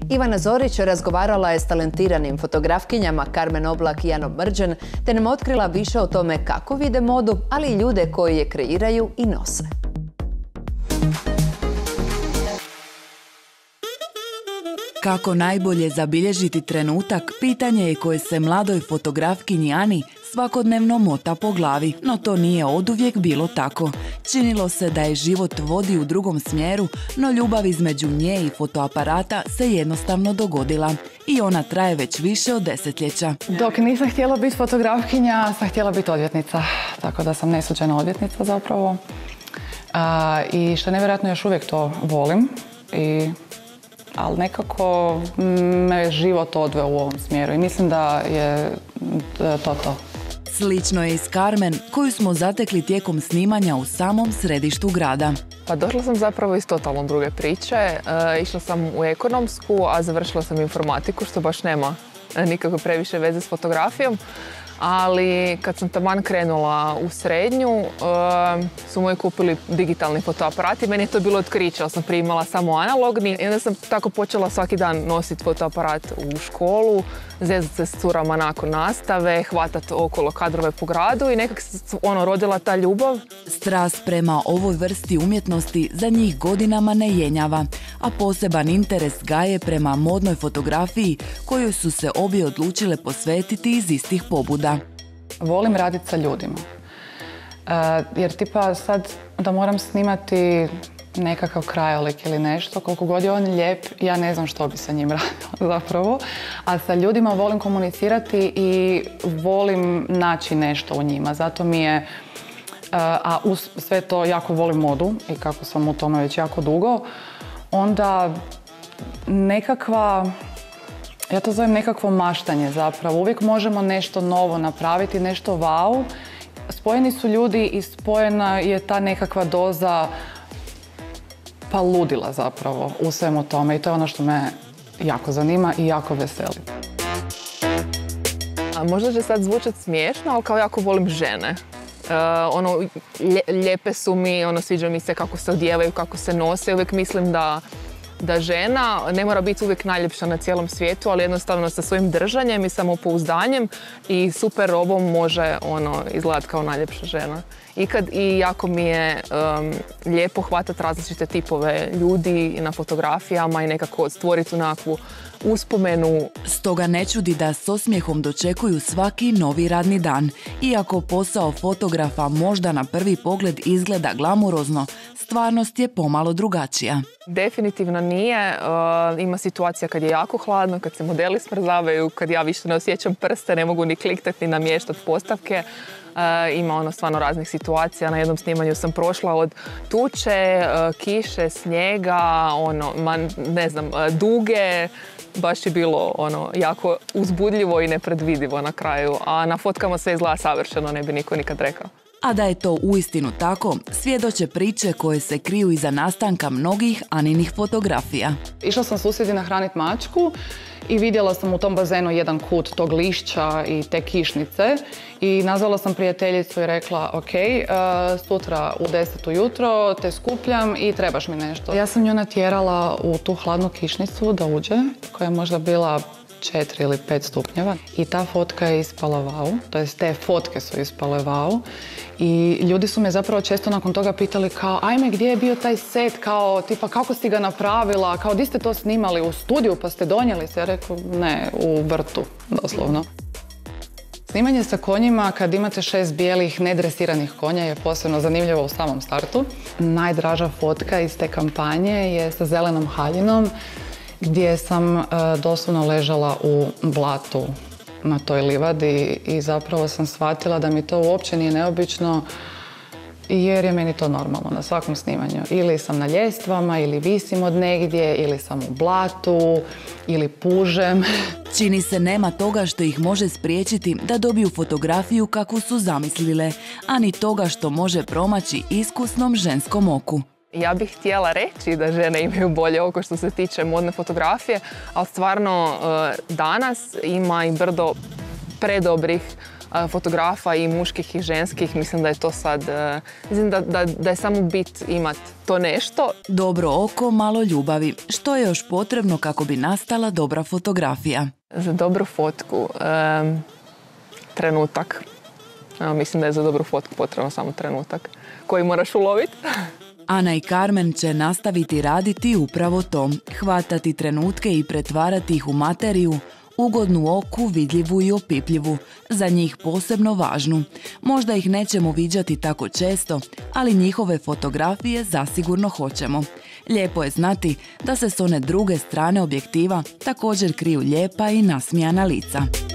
Ivana Zorić razgovarala je s talentiranim fotografkinjama Karmen Oblak i Anom Mrđan, te nam otkrila više o tome kako vide modu, ali i ljude koji je kreiraju i nose. Kako najbolje zabilježiti trenutak, pitanje je koje se mladoj fotografkinji Ani svakodnevno mota po glavi, no to nije oduvijek bilo tako. Činilo se da je život vodi u drugom smjeru, no ljubav između nje i fotoaparata se jednostavno dogodila i ona traje već više od desetljeća. Dok nisam htjela biti fotografkinja, sam htjela biti odvjetnica, tako da sam nesuđena odvjetnica zapravo. I što je nevjerojatno, još uvijek to volim, ali nekako me život odveo u ovom smjeru i mislim da je to. Slično je i s Karmen, koju smo zatekli tijekom snimanja u samom središtu grada. Pa došla sam zapravo iz totalno druge priče. Išla sam u ekonomsku, a završila sam informatiku, što baš nema nikako previše veze s fotografijom. Ali kad sam taman krenula u srednju, su moji kupili digitalni fotoaparati. Meni je to bilo otkriće, ali sam prije imala samo analogni. I onda sam tako počela svaki dan nositi fotoaparat u školu, zezat se s curama nakon nastave, hvatati okolo kadrove po gradu i nekako se rodila ta ljubav. Strast prema ovoj vrsti umjetnosti za njih godinama ne jenjava, a poseban interes gaje prema modnoj fotografiji kojoj su se obje odlučile posvetiti iz istih pobuda. Volim raditi sa ljudima. Jer tipa sad da moram snimati nekakav krajolik ili nešto, koliko god je on lijep, ja ne znam što bi sa njim radila zapravo. A sa ljudima volim komunicirati i volim naći nešto u njima. Zato mi je, a uz sve to jako volim modu i kako sam u tome već jako dugo, onda nekakva, ja to zovem nekakvo maštanje zapravo. Uvijek možemo nešto novo napraviti, nešto wow. Spojeni su ljudi i spojena je ta nekakva doza pa ludila zapravo u svemu tome i to je ono što me jako zanima i jako veseli. Možda će sad zvučati smiješno, ali kao jako volim žene. Lijepe su mi, sviđa mi se kako se odijevaju, kako se nose. Uvijek mislim da žena ne mora biti uvijek najljepša na cijelom svijetu, ali jednostavno sa svojim držanjem i samopouzdanjem i super robom može izgledati kao najljepša žena. I jako mi je lijepo hvatati različite tipove ljudi na fotografijama i nekako stvoriti onakvu uspomenu. Stoga ne čudi da s osmijehom dočekuju svaki novi radni dan. Iako posao fotografa možda na prvi pogled izgleda glamurozno, stvarnost je pomalo drugačija. Definitivno nije. Ima situacija kad je jako hladno, kad se modeli smrzavaju, kad ja više ne osjećam prste, ne mogu ni kliktati, ni namještati postavke. Ima stvarno raznih situacija. Na jednom snimanju sam prošla od tuče, kiše, snijega, duge. Baš je bilo jako uzbudljivo i nepredvidivo na kraju. A na fotkama sve izgleda savršeno, ne bi niko nikad rekao. A da je to uistinu tako, svjedoče priče koje se kriju iza nastanka mnogih Aninih fotografija. Išla sam susjedi nahraniti mačku i vidjela sam u tom bazenu jedan kut tog lišća i te kišnice i nazvala sam prijateljicu i rekla ok, sutra u 10 ujutro te skupljam i trebaš mi nešto. Ja sam nju natjerala u tu hladnu kišnicu da uđe, koja je možda bila 4 ili 5 stupnjeva i ta fotka je ispala wow, to jest te fotke su ispale wow i ljudi su me zapravo često nakon toga pitali kao ajme gdje je bio taj set, kao tipa kako si ga napravila, kao di ste to snimali u studiju pa ste donijeli se, ja rekao ne, u vrtu doslovno. Snimanje sa konjima kad imate 6 bijelih nedresiranih konja je posebno zanimljivo u samom startu. Najdraža fotka iz te kampanje je sa zelenom haljinom gdje sam doslovno ležala u blatu na toj livadi i zapravo sam shvatila da mi to uopće nije neobično jer je meni to normalno na svakom snimanju. Ili sam na ljestvama, ili visim od negdje, ili sam u blatu, ili pužem. Čini se nema toga što ih može spriječiti da dobiju fotografiju kakvu su zamislile, a ni toga što može promaći iskusnom ženskom oku. Ja bih htjela reći da žene imaju bolje oko što se tiče modne fotografije, ali stvarno danas ima i brdo predobrih fotografa i muških i ženskih. Mislim da je to sad, mislim da je samo bit imat to nešto. Dobro oko, malo ljubavi. Što je još potrebno kako bi nastala dobra fotografija? Za dobru fotku, trenutak. Mislim da je za dobru fotku potrebno samo trenutak koji moraš uloviti. Ana i Carmen će nastaviti raditi upravo to, hvatati trenutke i pretvarati ih u materiju, ugodnu oku, vidljivu i opipljivu, za njih posebno važnu. Možda ih nećemo viđati tako često, ali njihove fotografije zasigurno hoćemo. Lijepo je znati da se s one druge strane objektiva također kriju lijepa i nasmijana lica.